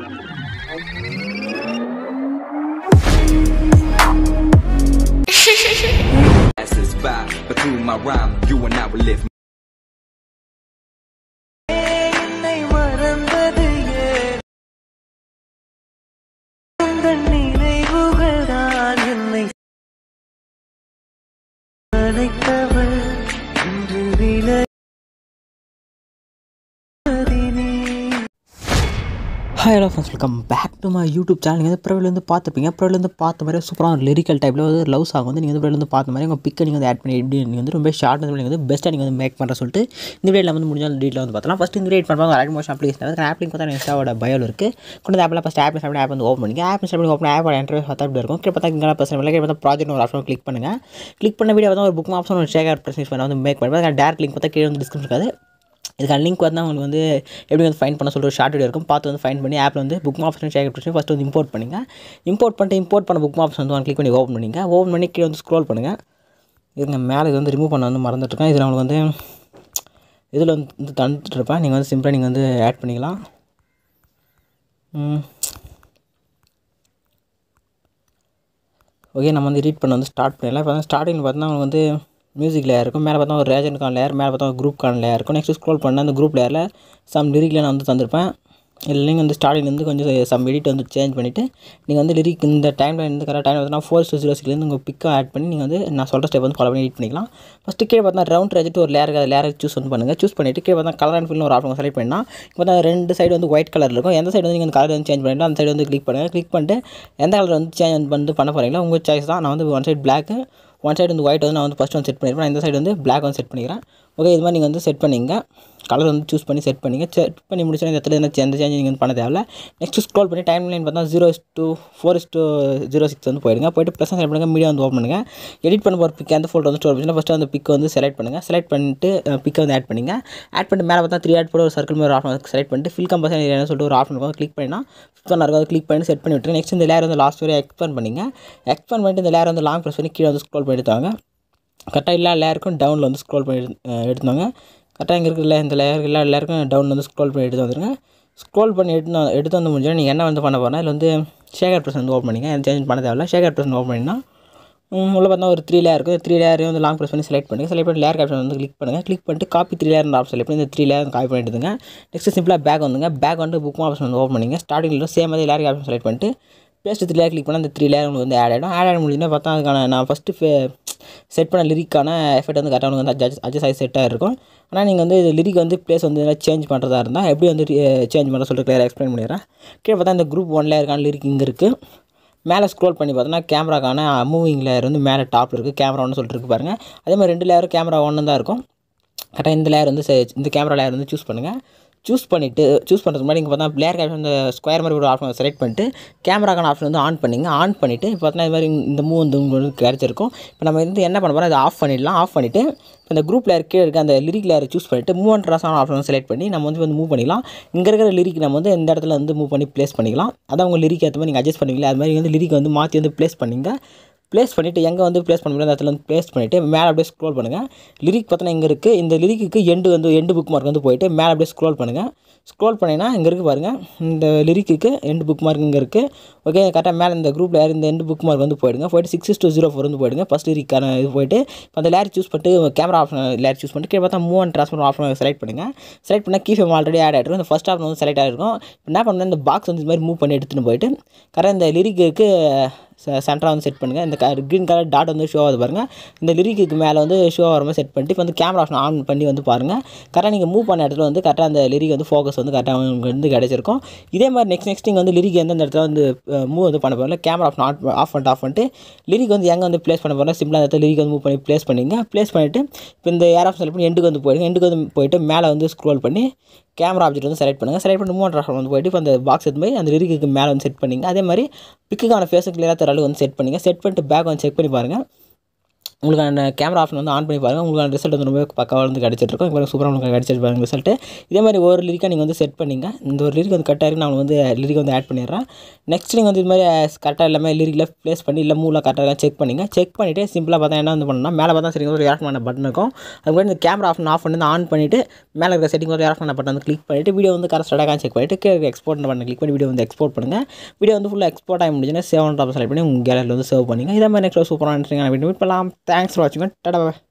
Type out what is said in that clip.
But through my rhyme, you and I will live. Hi hello friends, welcome back to my YouTube channel. நீங்கள் profile பார்த்துப்பீங்க. Profile பார்த்த மாதிரி சூப்பரான lyrical டைப்பில் வந்து லவ் சாங் வந்து நீங்கள் ப்ரொஃபைல் பார்த்த மாதிரி உங்கள் பிக்கை நீங்கள் ஆட் பண்ணி எப்படி நீங்கள் ரொம்ப ஷார்ட் நீங்கள் பெஸ்ட்டாக நீங்கள் மேக் பண்ணுற சொல்லிட்டு இந்த வீடியோவில் வந்து முடிஞ்சால் டீட்டில் வந்து பார்த்தலாம். ஃபஸ்ட் இந்த வீடியோ பண்ணுவாங்க ரைட் மோஷன் அப்ளிகேஷன் ஆப்லிங் பார்த்தா இன்ஸ்டாவோட பயோவில் இருக்குது. கொண்டு ஆப்பில் ஃபஸ்ட் ஆப் வந்து ஓப்பன் பண்ணிங்க. ஆப் இன்ஸ்டால் பண்ணி ஓப்பன் ஆப்போட இன்டர்ஃபேஸ் பார்த்தா இப்படி இருக்கும். பார்த்தா இங்கே பார்த்தா ப்ராஜெக்ட் ஒரு ஆப்ஷன் கிளிக் பண்ணுங்கள். கிளிக் பண்ண வீடியோ வந்து ஒரு புக் ஆப்ஷன் ஒரு ஷேர் ப்ரெஸ் பண்ண வந்து மேக் பண்ணுவேன். டேரக்ட் லிங்க் பார்த்தா கீழே வந்து டிஸ்கிரிப்ஷன் இருக்காது. இதுக்கான லிங்க் வந்து உங்களுக்கு வந்து எப்படி வந்து ஃபைன் பண்ண சொல்லிட்டு ஒரு ஷார்ட் வீடியோ இருக்கும். பார்த்து வந்து ஃபைன் பண்ணி ஆப்பில் வந்து book option share press first வந்து இம்போர்ட் பண்ணுங்க. இம்போர்ட் பண்ண புக் ஆப்ஷன் வந்து கிளிக் பண்ணி ஓப்பன் பண்ணிங்க. ஓப்பன் பண்ணி கீழே வந்து ஸ்க்ரோல் பண்ணுங்கள். இதுங்க மேலே இது வந்து ரிமூவ் பண்ண வந்து மறந்துட்டுருக்கேன். இதில் உங்களுக்கு வந்து இதில் வந்து தந்துட்டுருப்பேன். நீங்கள் வந்து சிம்பிளாக நீங்கள் வந்து ஆட் பண்ணிக்கலாம். ஓகே, நம்ம வந்து எடிட் பண்ண வந்து ஸ்டார்ட் பண்ணிடலாம். இப்போ வந்து ஸ்டார்டிங் பார்த்தீங்கன்னா உங்களுக்கு வந்து மியூசிக் லேயர் இருக்கும். மேலே பார்த்தா ஒரு ரேஜனுக்கான லேயர், மேலே பார்த்தா ஒரு குரூப்கான லேயர் இருக்கும். நெக்ஸ்ட் ஸ்க்ரோல் பண்ணால் அந்த குரூப் லேயரில் சம் லிரிக்கில் நான் வந்து தந்திருப்பேன். இல்லை நீங்கள் வந்து ஸ்டார்டிங்லேருந்து கொஞ்சம் சம் எடிட் வந்து சேஞ்ச் பண்ணிவிட்டு நீங்கள் வந்து லிரிக் இந்த டைமில் இருந்து கரெக்ட் டைம் பார்த்தா 4:06 உங்கள் பிக்கை ஆட் பண்ணி நீங்கள் வந்து நான் சொல்கிற ஸ்டெப் வந்து ஃபாலோ பண்ணி எடிட் பண்ணிக்கலாம். ஃபஸ்ட்டு கீழே பார்த்தா ரவுண்ட் ரேஜெட் ஒரு லேயரை சூஸ் வந்து பண்ணுங்கள். சூஸ் பண்ணிவிட்டு கீழே பார்த்தா கலர் அண்ட் ஃபில்னு ஒரு ஆப்ஷன் செலக்ட் பண்ணால் இப்போ பார்த்தா ரெண்டு சைடு வந்து ஒயிட் கலர் இருக்கும். எந்த சைடு வந்து நீங்கள் கலர் வந்து சேஞ்ச் பண்ணிட்டு அந்த சைடு வந்து கிளிக் பண்ணுங்கள். கிளிக் பண்ணிட்டு எந்த கலர் வந்து சேஞ்ச் வந்து பண்ண போகிறீங்களோ உங்கள் சாய்ஸ் தான். நான் வந்து one side black, one side வந்து ஒயிட் வந்து நான் வந்து ஃபஸ்ட்டு வந்து செட் பண்ணியிருப்பேன். இந்த சைடு வந்து பிளாக் வந்து செட் பண்ணிக்கிறேன். ஓகே, இது மாதிரி நீங்கள் வந்து செட் பண்ணிங்க. கலர் வந்து சூஸ் பண்ணி செட் பண்ணிங்க. செட் பண்ணி முடிச்சோன்னா இந்த இடத்துல எந்த சேஞ்ச் நீங்கள் வந்து பண்ண தேவையில்ல. நெக்ஸ்ட் ஸ்க்ரோல் பண்ணி டைம் லைன் பார்த்தா 0:4:06 வந்து போயிடுங்க. போய்ட்டு ப்ளஸ் செலக்ட் பண்ணுங்கள். மீடியா வந்து ஓப்பன் பண்ணுங்கள். எடிட் பண்ண போகிற பிக் எந்த ஃபோட்டோ வந்து ஸ்டோர் பண்ணிச்சுன்னா ஃபஸ்ட்டு அந்த பிக் வந்து செலக்ட் பண்ணுங்கள். செலக்ட் பண்ணிட்டு பிக்கை வந்து ஆட் பண்ணிங்க. ஆட் பண்ணிட்டு மேலே பார்த்தா 3 ஆட் போட ஒரு சர்க்கிள் மாதிரி ஒரு ஆப்ஷன் செலக்ட் பண்ணிட்டு ஃபில் கம்பல்சரி என்ன சொல்லிட்டு ஒரு ஆப்ஷன் இருக்கும். கிளிக் பண்ணினா இருக்கும். கிளிக் பண்ணி செட் பண்ணி விட்டுருங்க. நெக்ஸ்ட் இந்த லேயர் வந்து லாஸ்ட் வரை எக்ஸ்பேண்ட் பண்ணிங்க. எக்ஸ்பேண்ட் பண்ணிட்டு இந்த லேயர் வந்து லாங் ப்ரெஸ் பண்ணி கீழே வந்து ஸ்க்ரோல் பண்ணி எடுத்தாங்க. கரெக்டாக எல்லா லேயருக்கும் டவுனில் வந்து ஸ்க்ரோல் பண்ணி எடுத்தாங்க. கரெக்டாக இங்கே இருக்குல்ல இந்த லேயருக்கு எல்லா லேயருக்கும் டவுன் வந்து ஸ்க்ரோல் பண்ணி எடுத்து வந்துடுங்க. ஸ்க்ரோல் பண்ணி எடுத்து வந்து முடிஞ்சால் நீங்கள் என்ன வந்து பண்ண போகிறேன்னா இதில் வந்து ஷேகர் ப்ரெஸ் வந்து ஓப்பன் பண்ணிங்க. எந்த சேஞ்ச் பண்ண தேவையில்ல. ஷேகர் ப்ரெஸ் ஓப்பன் பண்ணிங்கன்னா உள்ள பார்த்தா ஒரு 3 லேயர் இருக்குது. 3 லேயரையும் வந்து லாங் ப்ரெஸ் பண்ணி செலக்ட் பண்ணி லேயர் ஆப்ஷன் வந்து கிளிக் பண்ணுங்கள். கிளிக் பண்ணிட்டு காப்பி 3 லேயர் ஆப்ஷன் செலக்ட் பண்ணி இந்த 3 லேயர் காப்பி பண்ணிட்டுங்க. நெக்ஸ்ட் சிம்பிளாக பேக் வந்துங்க. பேக் வந்து புக் ஆப்ஷன் வந்து ஓப்பன் பண்ணிங்க. ஸ்டார்டிங்கில் சேம் மாதிரி லேயர் ஆப்ஷன் செலக்ட் பண்ணிட்டு பேஸ்ட் 3 லேயர் கிளிக் பண்ணால் அந்த 3 லேயர் உங்களுக்கு வந்து ஆட் ஆகிடும். ஆட் ஆகி முடிஞ்சுன்னா பார்த்தா அதுக்கான நான் ஃபஸ்ட்டு செட் பண்ண லிரிக்கான எஃபெக்ட் வந்து கரெக்டாக வந்து அட்ஜஸ்ட் ஆகி செட்டாக இருக்கும். ஆனால் நீங்கள் வந்து லிரிக் வந்து ப்ளேஸ் வந்து எதாவது சேஞ்ச் பண்ணுறதா இருந்தால் எப்படி வந்து சேஞ்ச் பண்ணுற சொல்லிட்டு கிளியராக எக்ஸ்பிளைன் பண்ணிடுறேன். கீழே பார்த்தா இந்த குரூப் 1 லேயருக்கான லிரிக் இங்கே இருக்குது. மேலே ஸ்க்ரோல் பண்ணி பார்த்தோன்னா கேமராக்கான மூவிங் லேயர் வந்து மேலே டாப்பில் இருக்குது. கேமரா 1 சொல்லிட்டு இருக்குது பாருங்கள். அதே மாதிரி 2 லேயரும் கேமரா 1 தான் இருக்கும். கரெக்டாக இந்த லேயர் வந்து இந்த கேமரா லேயர் வந்து சூஸ் பண்ணுங்கள். சூஸ் பண்ணுறதுக்கு மாதிரி இங்கே பார்த்தா லேயர் ஆப்ஷன் இந்த ஸ்கொயர் மாதிரி ஒரு ஆப்ஷன் செலக்ட் பண்ணிட்டு கேமராக்கான ஆப்ஷன் வந்து ஆன் பண்ணிங்க. ஆன் பண்ணிவிட்டு இப்போ பார்த்தீங்கன்னா இது மாதிரி இந்த மூவ் வந்து உங்களுக்கு கிடச்சிருக்கும். இப்போ நம்ம வந்து என்ன பண்ண போகிறோம், அதை ஆஃப் பண்ணிடலாம். ஆஃப் பண்ணிவிட்டு இந்த குரூப் லேயர் கீழே இருக்க அந்த லிரிக் லேயரை சூஸ் பண்ணிவிட்டு மூவ் அண்ட் ட்ராஸ் ஆப்ஷன் செலக்ட் பண்ணி நம்ம வந்து மூவ் பண்ணிக்கலாம். இங்கே இருக்கிற லிரிக் நம்ம வந்து இந்த இடத்துல வந்து மூவ் பண்ணி ப்ளேஸ் பண்ணிக்கலாம். அதான் உங்கள் லிரிக் ஏற்ற மாதிரி நீங்கள் அட்ஜஸ்ட் பண்ணுவீங்களா அது மாதிரி வந்து லிரிக் வந்து மாற்றி வந்து ப்ளேஸ் பண்ணிங்க. ப்ளேஸ் பண்ணிவிட்டு எங்கே வந்து ப்ளேஸ் பண்ண முடியாது அந்த இடத்துல வந்து ப்ளேஸ் பண்ணிவிட்டு மேலே அப்படியே ஸ்க்ரோல் பண்ணுங்கள். லிரிக் பார்த்தோன்னா இங்கே இருக்குது. இந்த லிரிக்கு எண்டு புக் மார்க் வந்து போயிட்டு மேலே அப்படியே ஸ்க்ரோல் பண்ணுங்கள். ஸ்க்ரோல் பண்ணிங்கன்னா இங்கே இருக்குது பாருங்கள். இந்த லிரிக்கு எண்டு புக் மார்க் இங்கே இருக்குது. ஓகே, கரெக்டாக மேலே இந்த குரூப்பில் இந்த எண்டு புக் மார்க் வந்து போயிடுங்க. போய்ட்டு 6:04 வந்து போயிடுங்க. ஃபஸ்ட் லிரிக்கான இது போய்ட்டு இப்போ அந்த லேயர் சூஸ் பண்ணிட்டு கேமரா ஆப்ஷன் லேயர் சூஸ் பண்ணிட்டு கீழே பார்த்தா move and transfer option select பண்ணுங்கள். செலக்ட் பண்ணால் கீ ஃப்ரேம் ஆல்ரெடி ஆட் ஆகிடும். இந்த ஃபஸ்ட் ஆப்ஷன் வந்து செலக்ட் ஆகிருக்கும். இப்போ என்ன பண்ணுங்கள், இந்த பாக்ஸ் வந்து இது மாதிரி மூவ் பண்ணி எடுத்துகிட்டு போயிட்டு கரெக்டாக இந்த லிரிக்கு சென்டராக வந்து செட் பண்ணுங்கள். இந்த க்ரீன் கலர் டாட் வந்து ஷோ ஆகுது பாருங்கள். இந்த லிரிக்கு மேலே வந்து ஷோ ஆகிற மாதிரி செட் பண்ணிட்டு இப்போ வந்து கேமரா ஆப்ஷன் ஆன் பண்ணி வந்து பாருங்கள். கரெக்டாக நீங்கள் மூவ் பண்ண இடத்துல வந்து கரெக்டாக அந்த லிரிக் வந்து ஃபோக்கஸ் வந்து கரெக்டாக உங்களுக்கு வந்து கிடச்சிருக்கும். இதே மாதிரி நெக்ஸ்ட் நீங்கள் வந்து லிரிக் எந்தெந்த இடத்துல வந்து மூவ் வந்து பண்ண போகிறோம் கேமரா ஆப்ஷன் ஆஃப் பண்ணிட்டு லிரிக் வந்து எங்கே வந்து ப்ளேஸ் பண்ண போகிறோம் சிம்பிளாக இடத்துல லிரிக் வந்து மூவ் பண்ணி ப்ளேஸ் பண்ணிங்க. ப்ளேஸ் பண்ணிவிட்டு இப்போ இந்த ஏர் ஆப்ஷன் செலக்ட் பண்ணி எண்டுக்கு வந்து போயிடுங்க. எண்டுக்கு வந்து போயிட்டு மேலே வந்து ஸ்க்ரோல் பண்ணி கேமரா ஆப்ஜெக்ட் வந்து செலக்ட் பண்ணுங்கள். செலக்ட் பண்ணி மூவ் அண்ட் ட்ரான்ஸ்ஃபார்ம் வந்து போய்ட்டு இப்போ அந்த பாக்ஸ் எடுத்து போய் அந்த லிரிக்கு மேலே வந்து செட் பண்ணிங்க. அதே மாதிரி பிக்குக்கான ஃபேஸுக்கு கிளியராக தர அளவு வந்து செட் பண்ணிங்க. செட் பண்ணிட்டு பேக் வந்து செக் பண்ணி பாருங்கள். உங்களுக்கு அந்த கேமரா ஆப்ஷன் வந்து ஆன் பண்ணி பாருங்கள். உங்களுக்கு அந்த ரிசல்ட் வந்து ரொம்ப பக்காவாக வந்து கிடச்சிட்ருக்கும். இப்போ சூப்பராக உங்களுக்கு கிடச்சிருப்பாங்க ரிசல்ட்டு. இதே மாதிரி ஒரு லிரிக்காக நீங்கள் வந்து செட் பண்ணிங்க. இந்த ஒரு லிரிக் வந்து கரெக்டாக இருக்குது, நான் வந்து லிரிக் வந்து ஆட் பண்ணிடுறேன். நெக்ஸ்ட் நீங்கள் வந்து இது மாதிரி கரெக்டாக எல்லாமே லிரிக்கில் ப்ளேஸ் பண்ணி இல்லை மூவில் கரெக்டாக செக் பண்ணிங்க. செக் பண்ணிவிட்டு சிம்பிளாக பார்த்தா என்ன வந்து பண்ணணும்னா மேலே பார்த்தா சரி ஒரு ஏரஃப் பண்ண பட்டன் இருக்கும். அதுக்கு இந்த கேமரா ஆஃப் பண்ணி ஆன் பண்ணிவிட்டு மேலே இருக்கிற செட்டிங் ஒரு ஏரஃப் பண்ண பட்டன் வந்து கிளிக் பண்ணிவிட்டு வீடியோ வந்து கரெக்டாக செக் பண்ணிவிட்டு எக்ஸ்போர்ட் பண்ண கிளிக் பண்ணி வீடியோ வந்து எக்ஸ்போர்ட் பண்ணுங்கள். வீடியோ வந்து ஃபுல்லாக எக்ஸ்போர்ட் ஆகி முடிஞ்சுன்னா சேவ் ஆன் டாப் செலக்ட் பண்ணி உங்கள் கேலரியில் வந்து சேவ் பண்ணிங்க. இதே மாதிரி நெக்ஸ்ட் சூப்பராக வீடியோ மீட் பண்ணலாம். தேங்க்ஸ் ஃபார் வாட்சிங். டாடா.